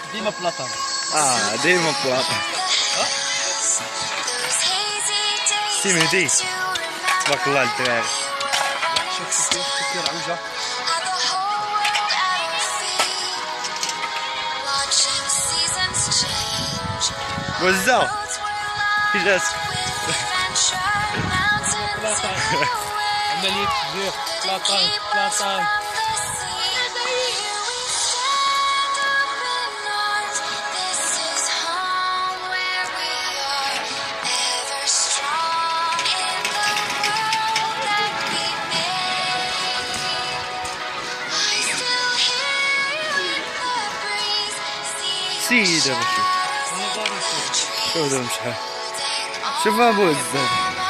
ديما بلاطان. ديما بلاطان. سي مهدي تبارك الله الدراري. شوف كيف عوجه. وزع كي جات عملية تشجيع بلاطان. سيدة شوف دابا شحال. شوف ابو الزاد.